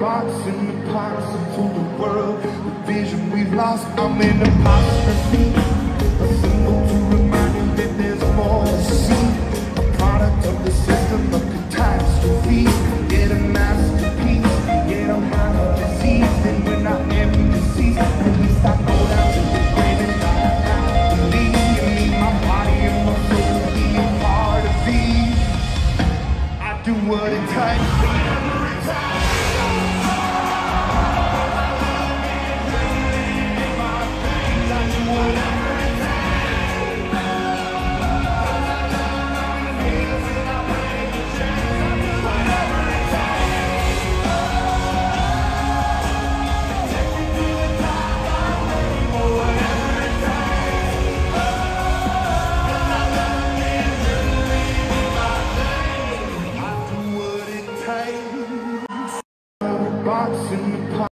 box in the box for the world. The vision we've lost, I'm in apostrophe. A symbol to remind you that there's more to see. A product of the system of catastrophe. Get a masterpiece, get a mind of disease. Then we're not MCs. At least I go down to the grave and I have to believe in me. My body and my soul be a part of these. I do what it takes. Box in the